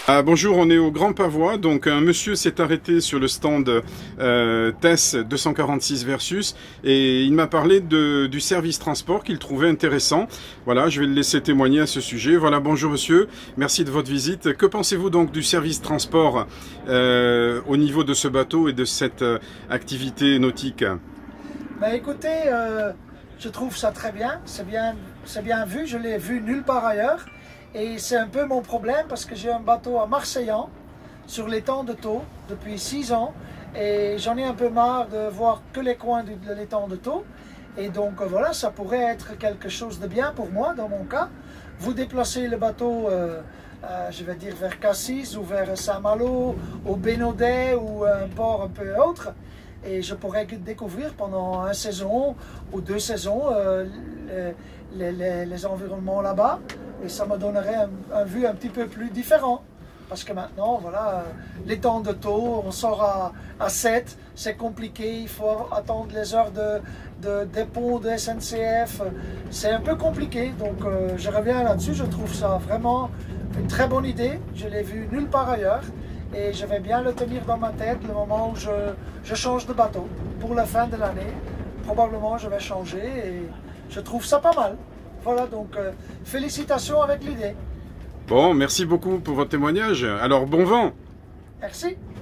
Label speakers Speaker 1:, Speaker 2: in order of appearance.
Speaker 1: Ah, bonjour, on est au Grand Pavois. Donc un monsieur s'est arrêté sur le stand TES 246 Versus et il m'a parlé du service transport qu'il trouvait intéressant. Voilà, je vais le laisser témoigner à ce sujet. Voilà, bonjour monsieur, merci de votre visite. Que pensez-vous donc du service transport au niveau de ce bateau et de cette activité nautique?
Speaker 2: Ben écoutez, je trouve ça très bien, c'est bien vu, je l'ai vu nulle part ailleurs. Et c'est un peu mon problème parce que j'ai un bateau à Marseillan sur l'étang de Thau depuis 6 ans et j'en ai un peu marre de voir que les coins de l'étang de Thau. Et donc voilà, ça pourrait être quelque chose de bien pour moi dans mon cas. Vous déplacez le bateau, je vais dire vers Cassis ou vers Saint-Malo, au Bénodet ou un port un peu autre. Et je pourrais découvrir pendant une saison ou 2 saisons les environnements là-bas. Et ça me donnerait un vue un petit peu plus différent. Parce que maintenant, voilà, l'étang de Thau, on sort à 7, c'est compliqué, il faut attendre les heures des ponts de SNCF, c'est un peu compliqué. Donc je reviens là-dessus, je trouve ça vraiment une très bonne idée, je l'ai vu nulle part ailleurs. Et je vais bien le tenir dans ma tête le moment où je change de bateau. Pour la fin de l'année, probablement je vais changer et je trouve ça pas mal. Voilà, donc félicitations avec l'idée.
Speaker 1: Bon, merci beaucoup pour votre témoignage. Alors, bon vent!
Speaker 2: Merci.